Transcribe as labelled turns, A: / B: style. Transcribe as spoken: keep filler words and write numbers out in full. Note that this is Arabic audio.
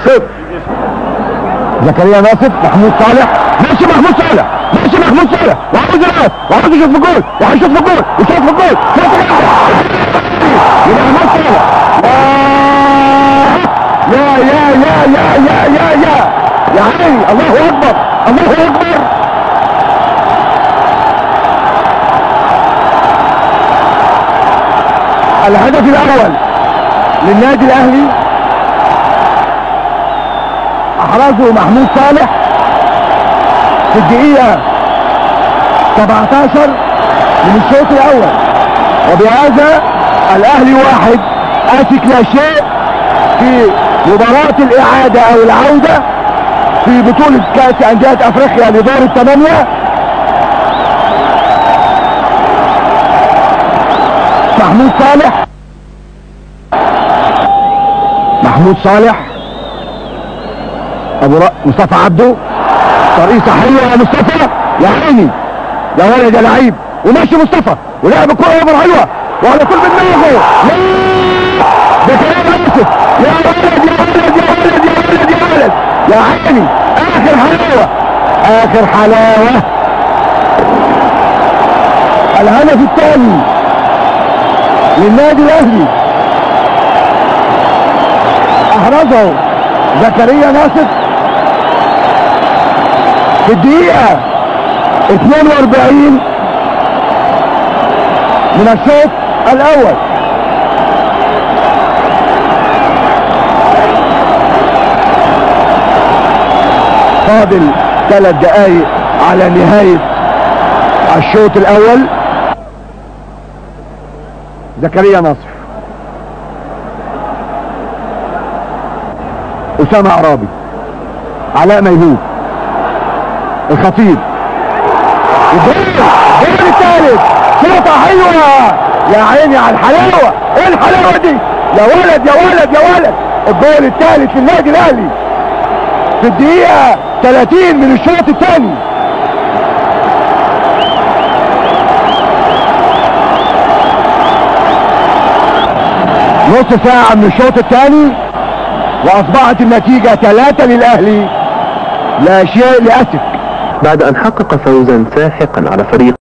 A: صفر. زكريا ناصف، محمود صالح، ماشي محمود صالح، ماشي محمود صالح، وعاوز يلعب، وعاوز يشوط في الجول، وهيشوط في الجول، وشوط في الجول، شوط في الجول. يبقى محمود صالح. يا يا يا يا يا يا يا يا عيني، الله اكبر، الله اكبر. الهدف الاول للنادي الاهلي احرزه محمود صالح في الدقيقة سبعة عشر من الشوط الاول، وبهذا الاهلي واحد اسك لا شيء في مباراة الاعادة او العودة في بطولة كأس اندية افريقيا لدور الثمانية. محمود صالح، محمود صالح، ابو رأ مصطفى عبده، ترقيصة حلوة يا مصطفى، يا عيني يا ولد يا لعيب، وماشي مصطفى ولعب الكرة يا حلوة وعلى كل بدماغه. ده كلام يوسف، يا ولد يا ولد يا ولد يا ولد يا ولد يا عيني، اخر حلاوة اخر حلاوة. الهدف الثاني للنادي الاهلي احرزه زكريا ناصف في الدقيقة اثنين واربعين من الشوط الاول. فاضل ثلاث دقائق على نهاية الشوط الاول. زكريا ناصف، اسامة عرابي، علاء ميهوب، الخطيب، الجول الجول الثالث، شوطة حلوة يا عيني على الحلاوة. ايه الحلاوة دي يا ولد يا ولد يا ولد. الجول الثالث للنادي الاهلي في الدقيقة ثلاثين من الشوط الثاني. نص ساعة من الشوط الثاني واصبحت النتيجة ثلاثة للاهلي لا شيء لاسك.
B: بعد ان حقق فوزا ساحقا على فريق